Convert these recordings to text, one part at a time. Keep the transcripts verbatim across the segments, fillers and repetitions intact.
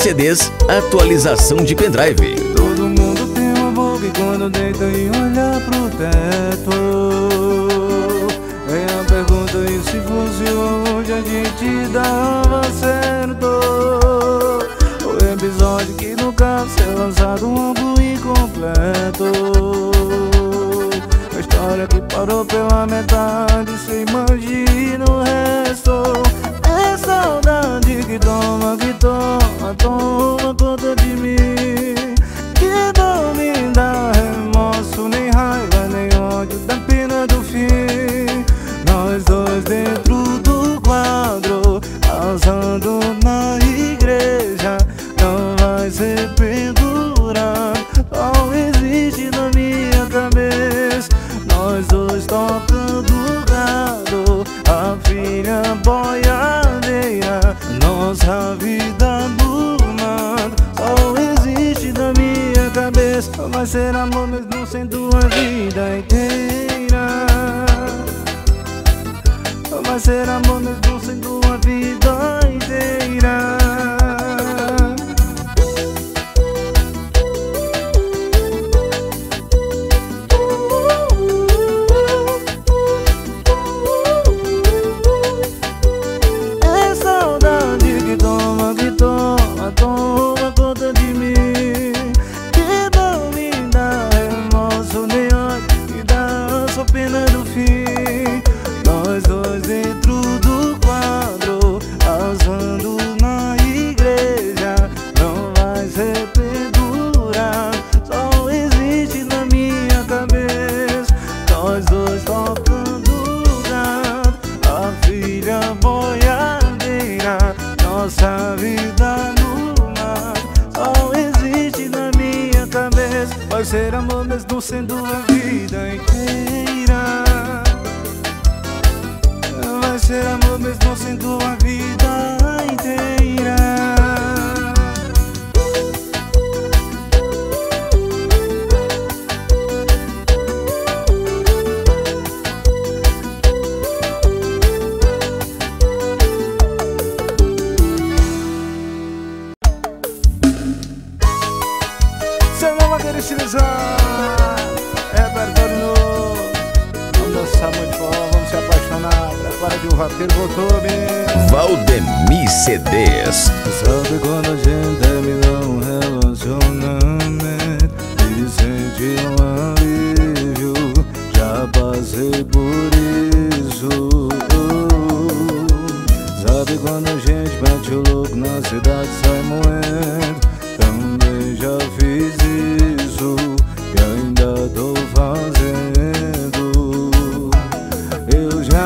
C Ds, atualização de pendrive. Todo mundo tem uma boca e quando deita e olha pro teto, vem a pergunta: e se fosse hoje a gente dava certo? O episódio que nunca ser lançado, um álbum incompleto. A história que parou pela metade, cê imagina o resto. É saudade que toma, que toma, toma conta de mim, que não me dá remorso, nem raiva, nem ódio, da pena do fim. Nós dois dentro do quadro, passando na igreja, não vai ser pendurado, só existe na minha cabeça. Nós dois tocando gado, a filha boiadeira, nossa vida do nada, só existe na minha cabeça. Vai ser amor mesmo sendo a vida inteira, vai ser amor mesmo sendo a vida inteira. É saudade que toma, que toma, toma conta de mim, que não me dá remorso, nem ódio, me dá só pena do fim. Nós dois dentro do quadro, passando na igreja, não vai ser pendurado, só existe na minha cabeça. Nós dois tocando gado, a filha boiadeira, nossa vida no mar, só existe na minha cabeça. Vai ser amor mesmo sendo a vida inteira, vai ser amor mesmo sendo a vida inteira. Cê não vai querer estilizar, repertório novo, vamos dançar muito forró, vamos se apaixonar. Para que o vaqueiro voltou bem. Valdemir C Ds. Sabe quando a gente termina um relacionamento e sente um alívio? Já passei por isso. Sabe quando a gente mete o louco na cidade, sai moendo? Também já fiz isso e ainda tô fazendo. Eu já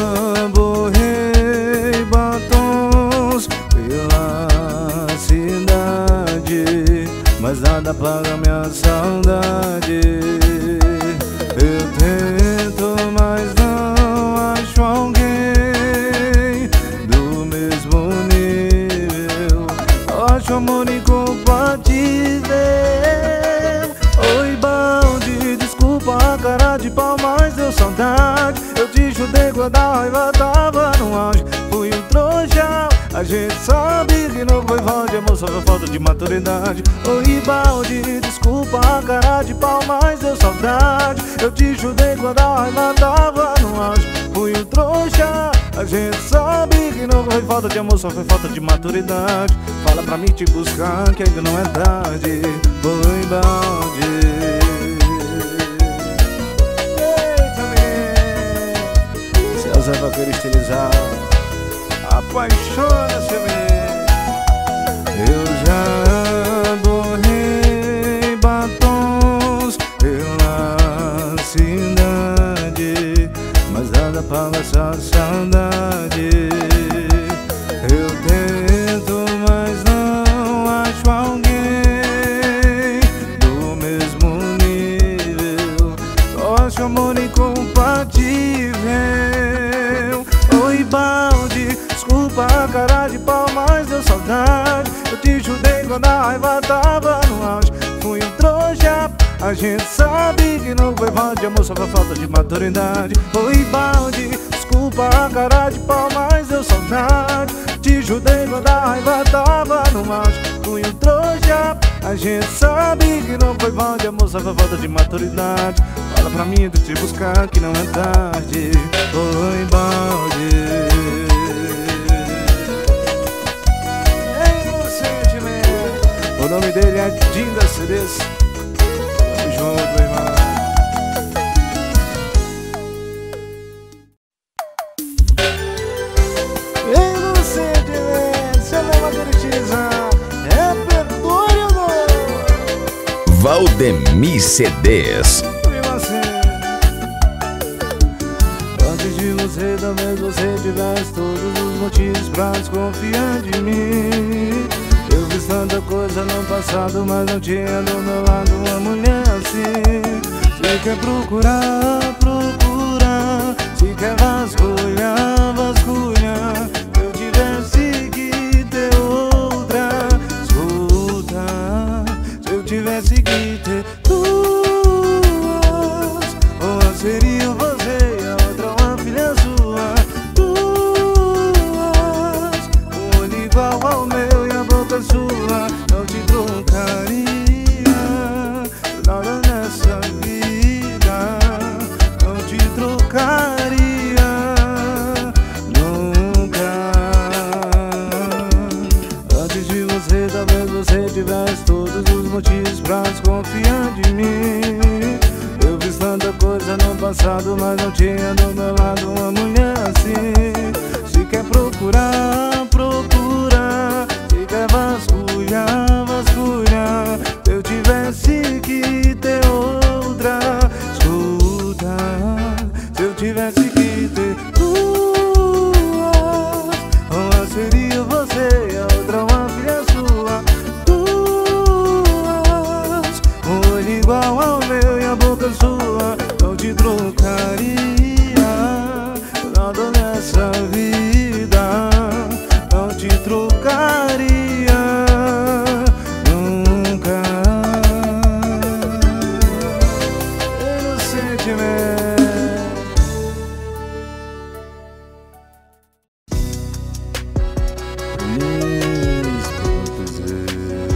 borrei batons pela cidade, mas nada paga minha saudade. Eu tento, mas não acho alguém do mesmo nível. Acho amor incompatível. Oi, balde, desculpa a cara de pau, mas deu saudade. Eu te chutei quando a raiva tava no auge, fui um trouxa. A gente sabe que não foi falta de amor, só foi falta de maturidade. Oi, balde, desculpa a cara de pau, mas deu saudade. Eu te chutei quando a raiva tava no auge, fui um trouxa. A gente sabe que não foi falta de amor, só foi falta de maturidade. Fala pra mim te buscar que ainda não é tarde. Oi, balde. Zé Vaqueiro estilizado, apaixona-se, menino. Eu já borrei batons pela cidade, mas nada paga essa saudade. Eu tento, mas não acho alguém do mesmo nível. Só acho amor incompatível. Oi, balde, desculpa a cara de pau, mas deu saudade. Eu te chutei quando a raiva tava no auge, fui um trouxa. A gente sabe que não foi falta de amor, só foi falta de maturidade. Foi balde, desculpa a cara de pau, mas deu saudade. Te ajudei quando a raiva tava no auge, fui um trouxa. A gente sabe que não foi falta de amor, só foi falta de maturidade. Fala pra mim de te buscar que não é tarde. Foi balde. O nome dele é Dinho da C Ds. Tamo junto, irmão. Inocente, velho. Seu nome é utilizar. É perdoe ou não? Valdemir C Ds. Antes de você, talvez você tivesse todos os motivos pra desconfiar de mim. Eu fiz tanta coisa no passado, mas não tinha do meu lado uma mulher assim. Se quer procurar, procura. Se quer vasculhar, vasculha. Se eu tivesse que ter outra, escuta. Se eu tivesse que ter duas, uma seria você e a outra uma filha sua. Duas, um olho igual ao meu, sua, não te trocaria nada nessa vida, não te trocaria nunca. Antes de você, talvez você tivesse todos os motivos pra desconfiar de mim. Eu fiz tanta coisa no passado, mas não tinha do meu lado uma mulher assim. Se quer procurar, procura. Quer vasculhar, vasculhar. Se eu tivesse que ter outra, escuta. Se eu tivesse que ter duas, uma seria você e a outra uma filha sua. Duas, um olho igual ao meu e a boca sua. Não te trocaria nada nessa vida, não te trocaria nunca. Inocentemente. Feliz por dizer.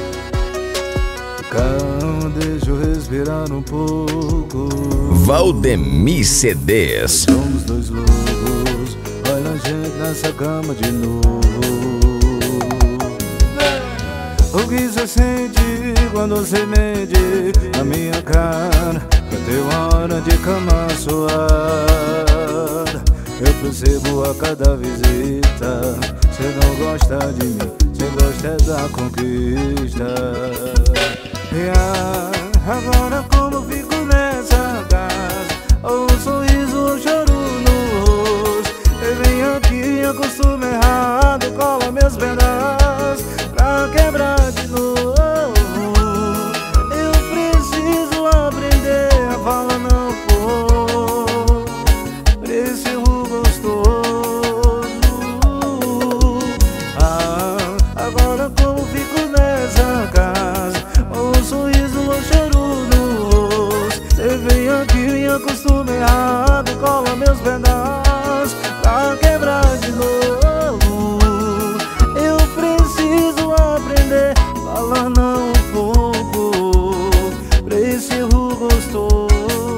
Calma, deixa eu respirar um pouco. Valdemir C Ds. Somos dois loucos, olha a gente nessa cama de novo. O que você sente quando você mente na minha cara? Bateu a hora de cama suada. Eu percebo a cada visita. Você não gosta de mim, você gosta da conquista. E agora como fico nessa casa? Ou um sorriso ou um choro no rosto. Eu venho aqui, acostumo errado, cola meus pedaços pra quebrar de novo. Eu preciso aprender a falar não for pra esse erro gostoso. Ah, agora como fico nessa casa? Ou um sorriso ou um choro no rosto. Você vem aqui e acostuma errado, cola meus pedaços pra quebrar de novo. Eu preciso aprender a falar não um pouco pra esse erro gostoso.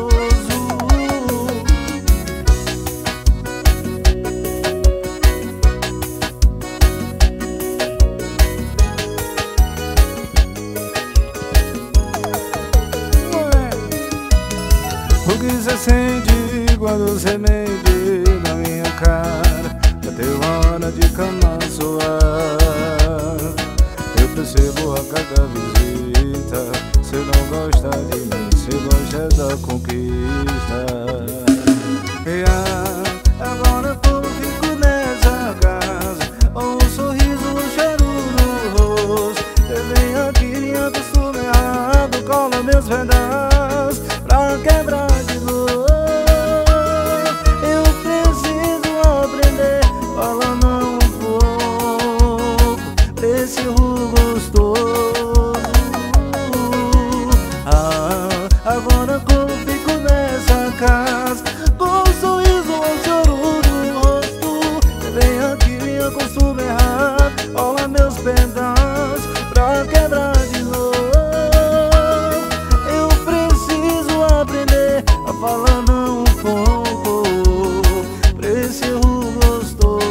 O que você sente quando você mente na minha cara? Bateu a hora de cama suar. Eu percebo a cada visita. Você não gosta de mim, você gosta da conquista. E agora como fico nessa casa? Ou um sorriso, um cheiro no rosto. Eu venho aqui e acostumo errado, cola meus pedaços pra quebrar de novo. Eu preciso aprender a falar não um pouco pra esse erro gostoso. Ah, agora como fico nessa casa, com um sorriso ou choro no rosto. Vem aqui, me costume errar, rola meus pedaços pra quebrar de novo. Eu preciso aprender a falar não um pouco pra esse erro gostoso.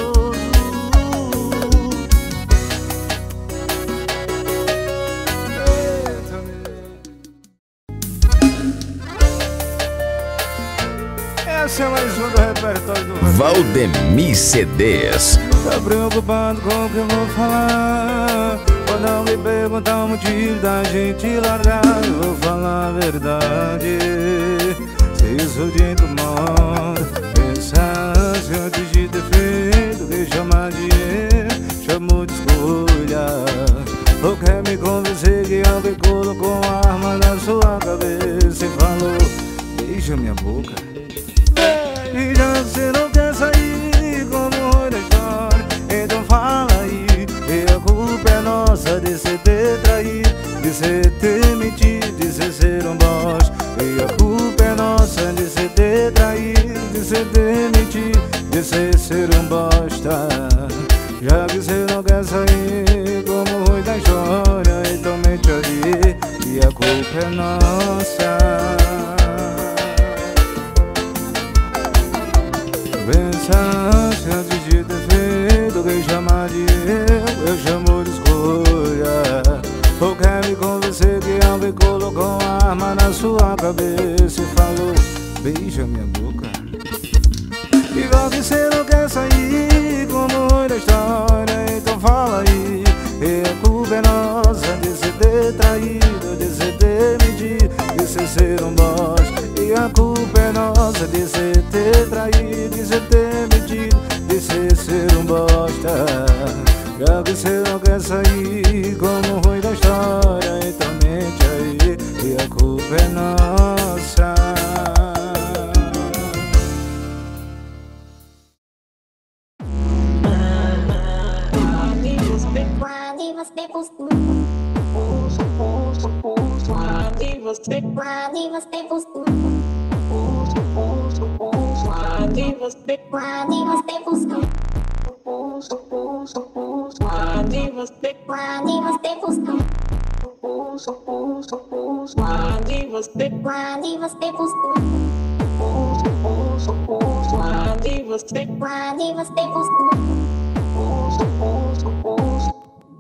Essa é mais uma do repertório do Valdemir C Ds. Tá preocupado com o que eu vou falar? Quando não me perguntar o motivo da gente largar, eu vou falar a verdade. Se isso te incomoda, pensa se antes de ter feito que chamar de erro, chamou de escolha. Ou quer me convencer que alguém colocou uma arma na sua cabeça e falou: beija minha boca. E já que você não quer sair como foi da história, então fala aí. E a culpa é nossa de cê ter traído, de cê ter mentido, de cê ser um bosta. E a culpa é nossa de cê ter traído, de cê ter mentido, de cê ser um bosta. Já que cê não quer sair como foi da história, então mente aí. E a culpa é nossa. Pensasse antes de ter feito o que chamar de eu, eu chamo de escolha. Ou quer me convencer que alguém colocou uma arma na sua cabeça e falou: beija minha boca. Igual que cê não quer sair como foi da história, então fala aí. E a culpa é nossa de cê ter traído, de cê ter mentido, de cê ser um bosta. E a culpa é nossa de cê ter traído, de cê ter mentido, de cê ser um bosta. Já que cê não quer sair como foi da história, então mente aí. E a culpa é nossa. Você buscou, puxa, puxa, puxa. Quando você, quando você buscou, puxa, puxa, puxa. Quando você, quando você buscou, puxa, puxa, puxa. Quando você, quando você buscou, puxa, puxa, puxa. Quando você, quando você buscou, puxa, puxa, puxa. Quando você, quando você buscou, puxa, puxa, puxa.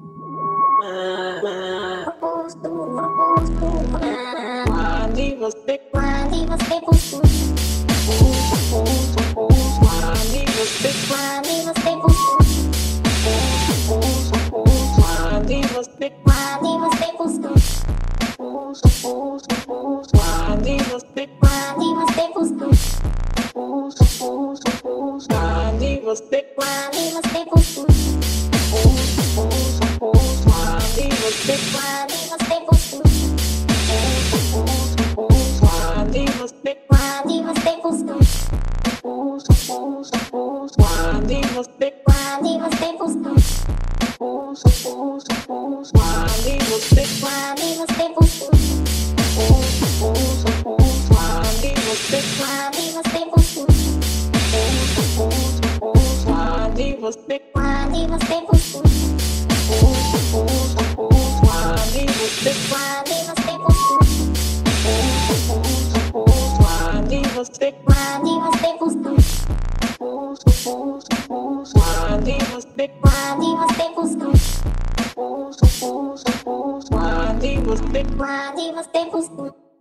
Oposto, oposto. Quando você, quando você buscou, puxa, puxa, puxa. Quando você, quando você buscou, puxa, puxa, puxa. Quando você, quando você buscou, puxa, puxa, puxa. Quando você, quando você buscou, puxa, puxa, puxa. Quando você, quando você buscou, puxa, puxa, puxa. Quando você, quando você buscou, puxa, puxa, puxa. Quando você, quando você buscou, puxa, puxa, puxa. Quando você, quando você buscou, puxa, puxa, puxa. Quando você, quando você buscou, puxa, puxa, puxa. Quando você, quando você buscou, puxa, puxa, puxa. Quando você, quando você buscou, puxa, puxa, puxa. Quando você, quando você buscou, puxa, puxa, puxa. Quando você, quando você buscou, puxa, puxa, puxa. Quando você, quando você buscou, puxa, puxa, puxa. Quando você, quando você buscou.